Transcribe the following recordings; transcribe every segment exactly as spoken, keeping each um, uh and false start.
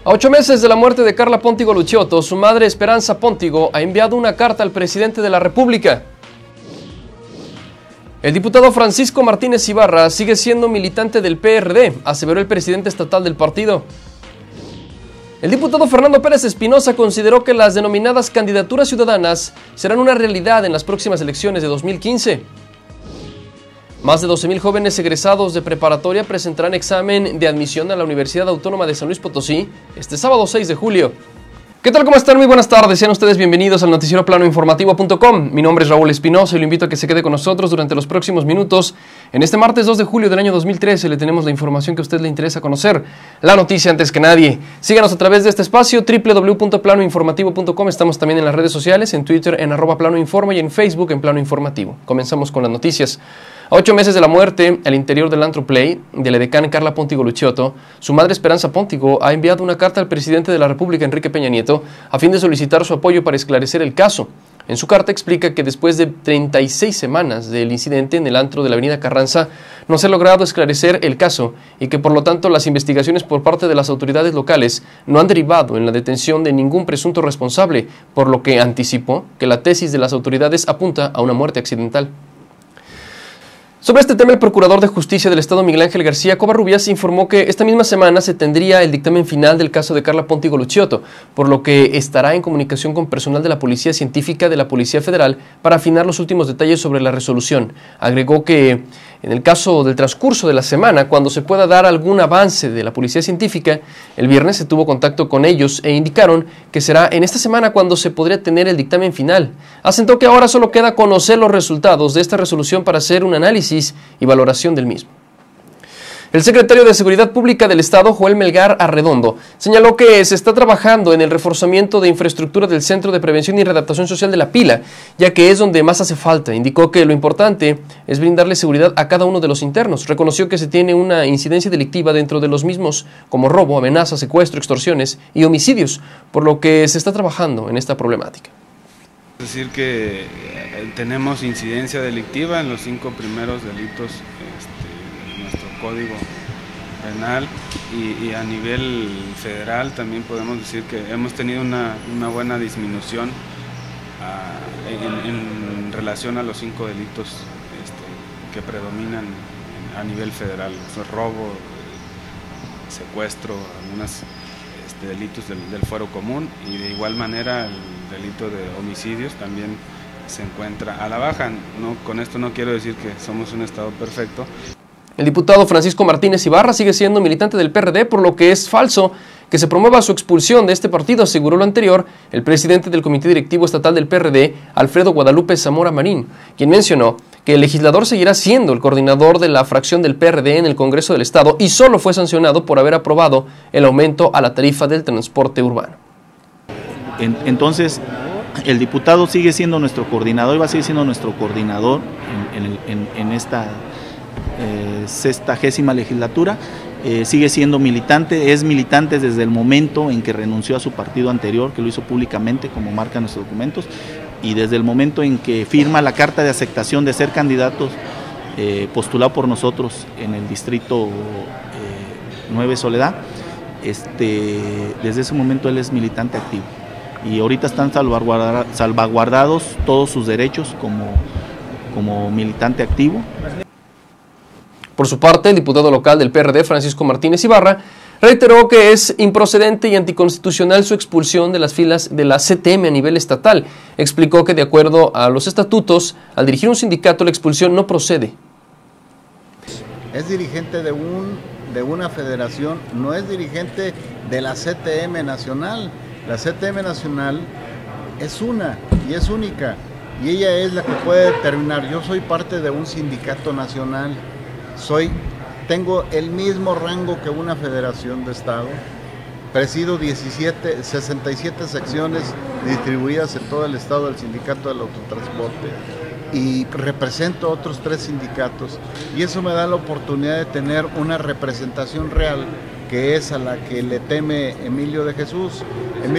A ocho meses de la muerte de Carla Póntigo Lucioto, su madre Esperanza Póntigo ha enviado una carta al presidente de la República. El diputado Francisco Martínez Ibarra sigue siendo militante del P R D, aseveró el presidente estatal del partido. El diputado Fernando Pérez Espinosa consideró que las denominadas candidaturas ciudadanas serán una realidad en las próximas elecciones de dos mil quince. Más de doce mil jóvenes egresados de preparatoria presentarán examen de admisión a la Universidad Autónoma de San Luis Potosí este sábado seis de julio. ¿Qué tal? ¿Cómo están? Muy buenas tardes. Sean ustedes bienvenidos al noticiero plano informativo punto com. Mi nombre es Raúl Espinosa y lo invito a que se quede con nosotros durante los próximos minutos. En este martes dos de julio del año dos mil trece le tenemos la información que a usted le interesa conocer, la noticia antes que nadie. Síganos a través de este espacio, doble u doble u doble u punto plano informativo punto com. Estamos también en las redes sociales, en Twitter en arroba plano informa y en Facebook en Plano Informativo. Comenzamos con las noticias. A ocho meses de la muerte, al interior del Antro Play, del edecán Carla Póntigo Lucioto, su madre Esperanza Póntigo ha enviado una carta al presidente de la República, Enrique Peña Nieto, a fin de solicitar su apoyo para esclarecer el caso. En su carta explica que después de treinta y seis semanas del incidente en el antro de la avenida Carranza, no se ha logrado esclarecer el caso y que por lo tanto las investigaciones por parte de las autoridades locales no han derivado en la detención de ningún presunto responsable, por lo que anticipó que la tesis de las autoridades apunta a una muerte accidental. Sobre este tema, el Procurador de Justicia del Estado, Miguel Ángel García Covarrubias, informó que esta misma semana se tendría el dictamen final del caso de Carla Póntigo Lucioto, por lo que estará en comunicación con personal de la Policía Científica de la Policía Federal para afinar los últimos detalles sobre la resolución. Agregó que en el caso del transcurso de la semana, cuando se pueda dar algún avance de la Policía Científica, el viernes se tuvo contacto con ellos e indicaron que será en esta semana cuando se podría tener el dictamen final. Asentó que ahora solo queda conocer los resultados de esta resolución para hacer un análisis y valoración del mismo. El secretario de Seguridad Pública del Estado, Joel Melgar Arredondo, señaló que se está trabajando en el reforzamiento de infraestructura del Centro de Prevención y Readaptación Social de La Pila, ya que es donde más hace falta. Indicó que lo importante es brindarle seguridad a cada uno de los internos. Reconoció que se tiene una incidencia delictiva dentro de los mismos, como robo, amenaza, secuestro, extorsiones y homicidios, por lo que se está trabajando en esta problemática. Es decir que tenemos incidencia delictiva en los cinco primeros delitos este, de nuestro Código Penal y, y a nivel federal también podemos decir que hemos tenido una, una buena disminución uh, en, en relación a los cinco delitos este, que predominan a nivel federal, o sea, robo, secuestro, algunos este, delitos del, del fuero común y de igual manera el delito de homicidios también se encuentra a la baja. No, con esto no quiero decir que somos un estado perfecto. El diputado Francisco Martínez Ibarra sigue siendo militante del P R D, por lo que es falso que se promueva su expulsión de este partido, aseguró lo anterior el presidente del Comité Directivo Estatal del P R D, Alfredo Guadalupe Zamora Marín, quien mencionó que el legislador seguirá siendo el coordinador de la fracción del P R D en el Congreso del Estado y solo fue sancionado por haber aprobado el aumento a la tarifa del transporte urbano. Entonces, el diputado sigue siendo nuestro coordinador y va a seguir siendo nuestro coordinador en, en, en, en esta eh, sexagésima legislatura. Eh, sigue siendo militante, es militante desde el momento en que renunció a su partido anterior, que lo hizo públicamente como marcan nuestros documentos, y desde el momento en que firma la carta de aceptación de ser candidatos eh, postulado por nosotros en el distrito eh, nueve Soledad, este, desde ese momento él es militante activo. Y ahorita están salvaguardados todos sus derechos como, como militante activo. Por su parte, el diputado local del P R D, Francisco Martínez Ibarra, reiteró que es improcedente y anticonstitucional su expulsión de las filas de la C T M a nivel estatal. Explicó que de acuerdo a los estatutos, al dirigir un sindicato, la expulsión no procede. Es dirigente de, un, de una federación, no es dirigente de la C T M nacional. La C T M nacional es una y es única y ella es la que puede determinar. Yo soy parte de un sindicato nacional, soy, tengo el mismo rango que una federación de estado, presido diecisiete, sesenta y siete secciones distribuidas en todo el estado del sindicato del autotransporte y represento otros tres sindicatos y eso me da la oportunidad de tener una representación real que es a la que le teme Emilio de Jesús. Emilio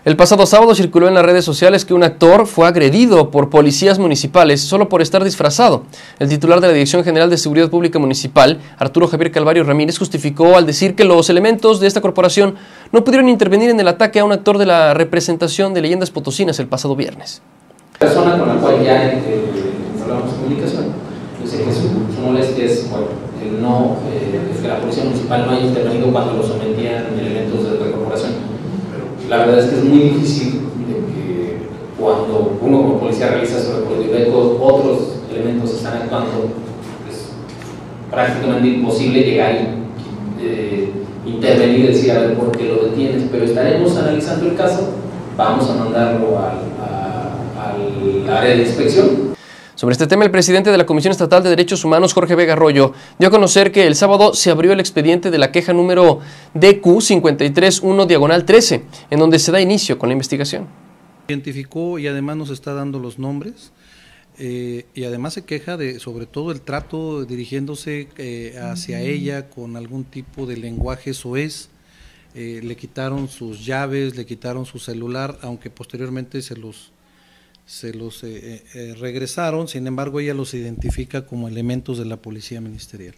El pasado sábado circuló en las redes sociales que un actor fue agredido por policías municipales solo por estar disfrazado. El titular de la Dirección General de Seguridad Pública Municipal, Arturo Javier Calvario Ramírez, justificó al decir que los elementos de esta corporación no pudieron intervenir en el ataque a un actor de la representación de Leyendas Potosinas el pasado viernes. La persona con la cual ya eh, hablamos de comunicación dice que su, su molestia es bueno, que, no, eh, que la Policía Municipal no haya intervenido cuando lo sometían elementos de la corporación. La verdad es que es muy difícil de que cuando uno como policía realiza su recorrido y ve que otros elementos están actuando, es prácticamente imposible llegar y eh, intervenir y decir a ver por qué lo detienes, pero estaremos analizando el caso, vamos a mandarlo al, a, al área de inspección. Sobre este tema, el presidente de la Comisión Estatal de Derechos Humanos, Jorge Vega Arroyo, dio a conocer que el sábado se abrió el expediente de la queja número D Q cinco tres uno diagonal trece, en donde se da inicio con la investigación. Identificó y además nos está dando los nombres eh, y además se queja de sobre todo el trato dirigiéndose eh, hacia ella con algún tipo de lenguaje soez. Eh, le quitaron sus llaves, le quitaron su celular, aunque posteriormente se los... se los eh, eh, regresaron, sin embargo ella los identifica como elementos de la Policía Ministerial.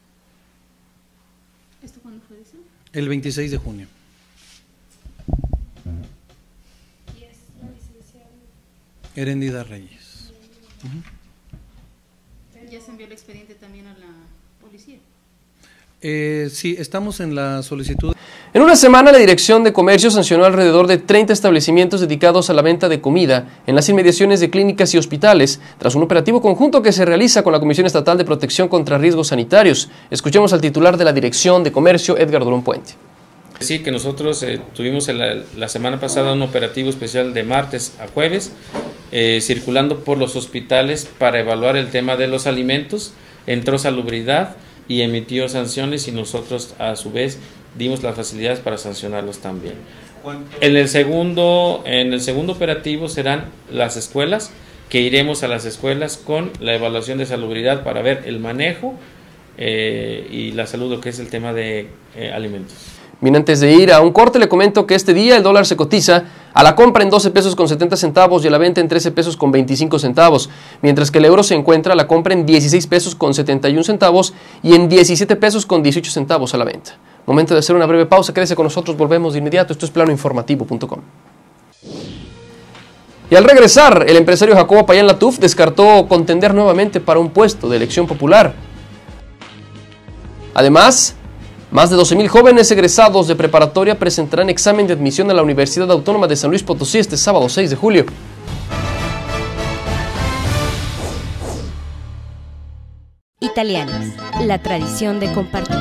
¿Esto cuándo fue, dice? El veintiséis de junio. ¿Y es la licenciada? Herendida Reyes. Uh-huh. ¿Ya se envió el expediente también a la policía? Eh, sí, estamos en la solicitud. En una semana, la Dirección de Comercio sancionó alrededor de treinta establecimientos dedicados a la venta de comida en las inmediaciones de clínicas y hospitales, tras un operativo conjunto que se realiza con la Comisión Estatal de Protección contra Riesgos Sanitarios. Escuchemos al titular de la Dirección de Comercio, Edgar Durón Puente. Sí, que nosotros eh, tuvimos la, la semana pasada un operativo especial de martes a jueves, eh, circulando por los hospitales para evaluar el tema de los alimentos. Entró Salubridad y emitió sanciones y nosotros a su vez dimos las facilidades para sancionarlos también. En el segundo, en el segundo operativo serán las escuelas, que iremos a las escuelas con la evaluación de salubridad para ver el manejo eh, y la salud, lo que es el tema de eh, alimentos. Bien, antes de ir a un corte, le comento que este día el dólar se cotiza a la compra en doce pesos con setenta centavos y a la venta en trece pesos con veinticinco centavos, mientras que el euro se encuentra a la compra en dieciséis pesos con setenta y un centavos y en diecisiete pesos con dieciocho centavos a la venta. Momento de hacer una breve pausa, quédese con nosotros, volvemos de inmediato. Esto es plano informativo punto com. Y al regresar, el empresario Jacobo Payán Latuf descartó contender nuevamente para un puesto de elección popular. Además, más de doce mil jóvenes egresados de preparatoria presentarán examen de admisión a la Universidad Autónoma de San Luis Potosí este sábado seis de julio. Italianos, la tradición de compartir.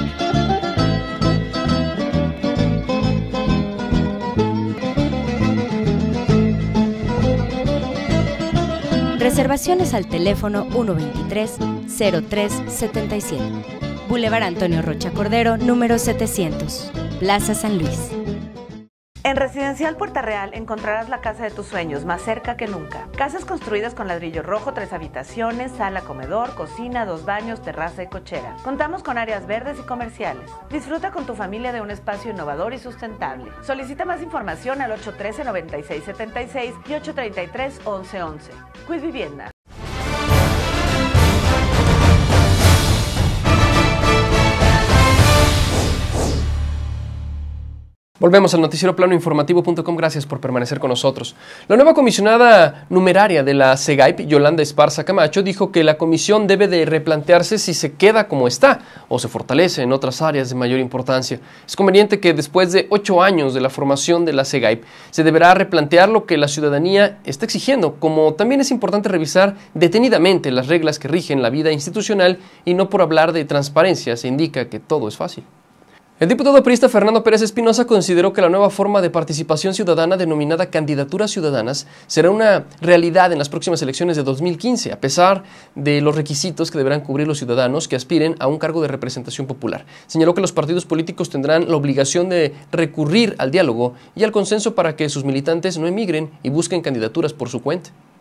Reservaciones al teléfono uno veintitrés cero tres setenta y siete. Boulevard Antonio Rocha Cordero, número setecientos, Plaza San Luis. En Residencial Puerta Real encontrarás la casa de tus sueños, más cerca que nunca. Casas construidas con ladrillo rojo, tres habitaciones, sala, comedor, cocina, dos baños, terraza y cochera. Contamos con áreas verdes y comerciales. Disfruta con tu familia de un espacio innovador y sustentable. Solicita más información al ocho uno tres, nueve seis siete seis y ocho tres tres, once once. Cuid Vivienda. Volvemos al noticiero plano informativo punto com, gracias por permanecer con nosotros. La nueva comisionada numeraria de la SEGAIP, Yolanda Esparza Camacho, dijo que la comisión debe de replantearse si se queda como está o se fortalece en otras áreas de mayor importancia. Es conveniente que después de ocho años de la formación de la SEGAIP se deberá replantear lo que la ciudadanía está exigiendo, como también es importante revisar detenidamente las reglas que rigen la vida institucional y no por hablar de transparencia se indica que todo es fácil. El diputado priista Fernando Pérez Espinosa consideró que la nueva forma de participación ciudadana denominada candidaturas ciudadanas será una realidad en las próximas elecciones de dos mil quince, a pesar de los requisitos que deberán cubrir los ciudadanos que aspiren a un cargo de representación popular. Señaló que los partidos políticos tendrán la obligación de recurrir al diálogo y al consenso para que sus militantes no emigren y busquen candidaturas por su cuenta.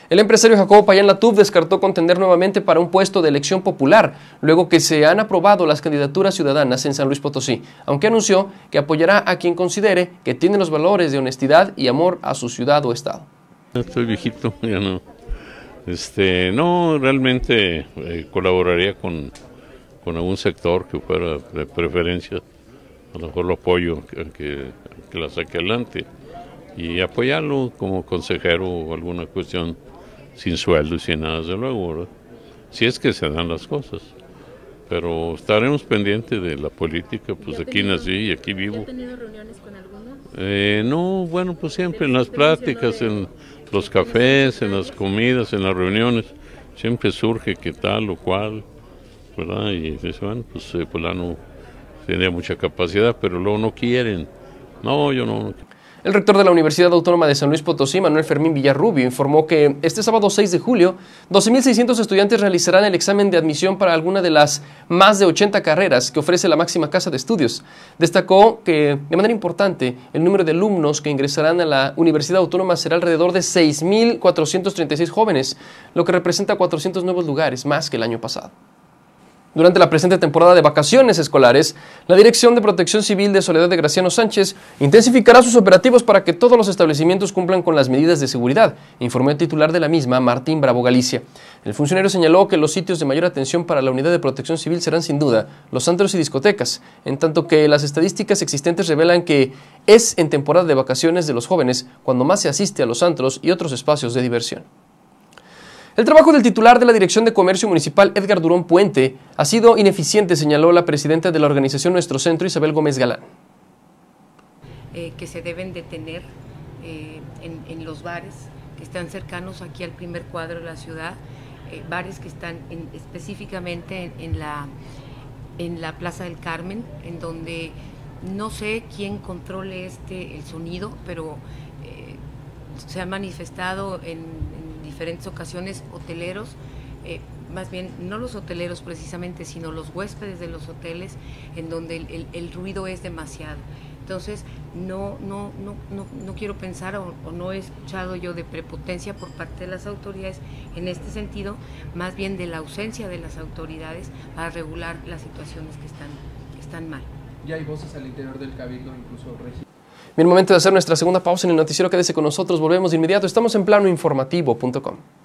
El empresario Jacobo Payán Latub descartó contender nuevamente para un puesto de elección popular, luego que se han aprobado las candidaturas ciudadanas en San Luis Potosí, aunque anunció que apoyará a quien considere que tiene los valores de honestidad y amor a su ciudad o estado. Estoy viejito, ya no. Este, no, realmente eh, colaboraría con, con algún sector que fuera de preferencia. A lo mejor lo apoyo que, que, que la saque adelante y apoyarlo como consejero o alguna cuestión sin sueldo y sin nada, desde luego, ¿verdad? Si es que se dan las cosas. Pero estaremos pendientes de la política, pues aquí nací y aquí vivo. ¿Ha tenido reuniones con algunos? Eh, no, bueno, pues siempre en las pláticas, en los cafés, en las comidas, en las reuniones, siempre surge que tal o cual, ¿verdad? Y dice, bueno, pues eh, fulano tiene mucha capacidad, pero luego no quieren. No, yo no. El rector de la Universidad Autónoma de San Luis Potosí, Manuel Fermín Villarrubio, informó que este sábado seis de julio, doce mil seiscientos estudiantes realizarán el examen de admisión para alguna de las más de ochenta carreras que ofrece la máxima casa de estudios. Destacó que, de manera importante, el número de alumnos que ingresarán a la Universidad Autónoma será alrededor de seis mil cuatrocientos treinta y seis jóvenes, lo que representa cuatrocientos nuevos lugares, más que el año pasado. Durante la presente temporada de vacaciones escolares, la Dirección de Protección Civil de Soledad de Graciano Sánchez intensificará sus operativos para que todos los establecimientos cumplan con las medidas de seguridad, informó el titular de la misma, Martín Bravo Galicia. El funcionario señaló que los sitios de mayor atención para la Unidad de Protección Civil serán sin duda los antros y discotecas, en tanto que las estadísticas existentes revelan que es en temporada de vacaciones de los jóvenes cuando más se asiste a los antros y otros espacios de diversión. El trabajo del titular de la Dirección de Comercio Municipal, Edgar Durón Puente, ha sido ineficiente, señaló la presidenta de la organización Nuestro Centro, Isabel Gómez Galán. Eh, que se deben de tener eh, en, en los bares que están cercanos aquí al primer cuadro de la ciudad, eh, bares que están en, específicamente en, en, la, en la Plaza del Carmen, en donde no sé quién controle este, el sonido, pero eh, se ha manifestado en, en diferentes ocasiones hoteleros, eh, más bien no los hoteleros precisamente, sino los huéspedes de los hoteles, en donde el, el, el ruido es demasiado. Entonces, no, no, no, no, no quiero pensar o, o no he escuchado yo de prepotencia por parte de las autoridades en este sentido, más bien de la ausencia de las autoridades para regular las situaciones que están, que están mal. Ya hay voces al interior del Cabildo, incluso regional. Bien, momento de hacer nuestra segunda pausa en el noticiero. Quédese con nosotros, volvemos de inmediato. Estamos en plano informativo punto com.